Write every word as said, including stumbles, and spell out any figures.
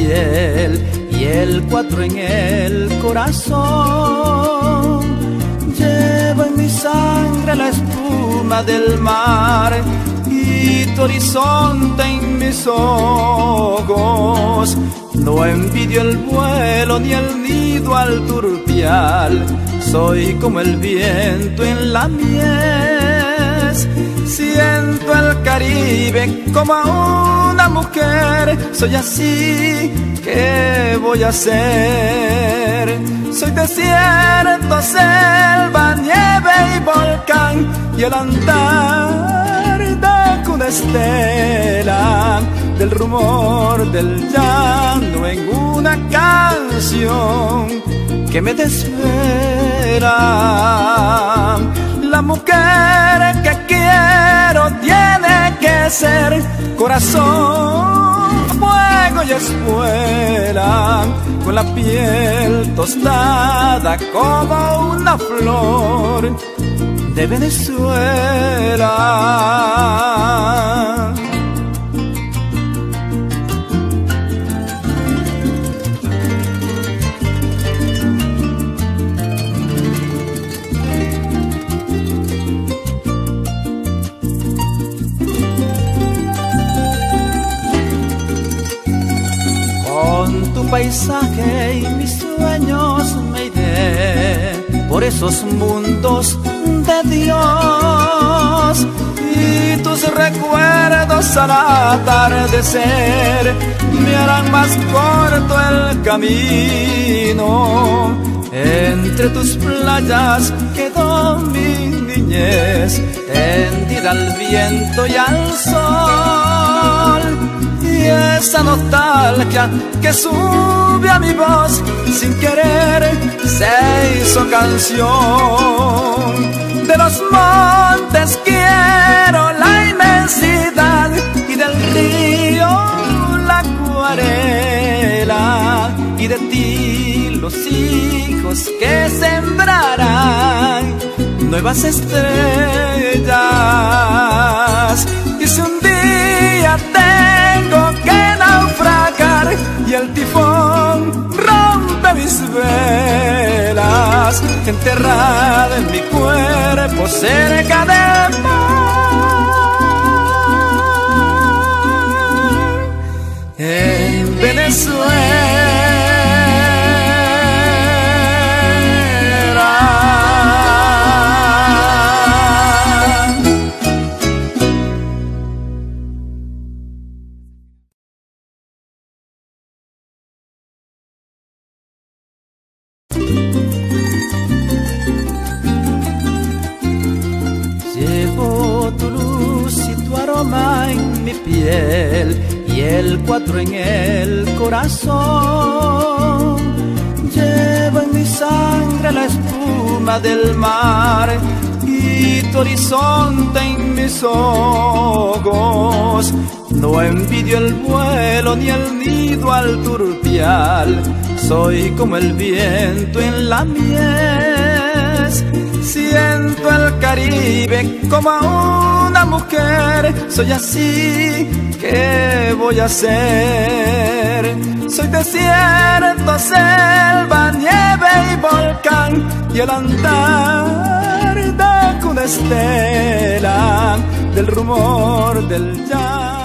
piel y el cuatro en el corazón. Llevo en mi sangre la espuma del mar y tu horizonte en mis ojos. No envidio el vuelo ni el nido al turpial, soy como el viento en la mies. Siento el Caribe como una mujer, soy así, ¿qué voy a hacer? Soy desierto, selva, nieve y volcán, y el andar de una estela, del rumor del llano en una canción que me desvela. La mujer que quiero tiene que ser corazón, fuego y espuela, con la piel tostada como una flor de Venezuela. Paisaje y mis sueños me iré por esos mundos de Dios, y tus recuerdos al atardecer me harán más corto el camino. Entre tus playas quedó mi niñez, tendida al viento y al sol. Y esa nostalgia que sube a mi voz sin querer se hizo canción. De los montes quiero la inmensidad y del río la acuarela, y de ti los hijos que sembrarán nuevas estrellas. Y si un día tengo que naufragar y el tifón rompe mis velas, enterrada en mi cuerpo cerca del mar, en Venezuela. Llevo tu luz y tu aroma en mi piel y el cuatro en el corazón. Llevo en mi sangre la espuma del mar y tu horizonte en mis ojos. No envidio el vuelo ni el nido al turpial, soy como el viento en la mies. Siento el Caribe como una mujer, soy así, ¿qué voy a hacer? Soy desierto, selva, nieve y volcán, y el andar de una estela, del rumor del llano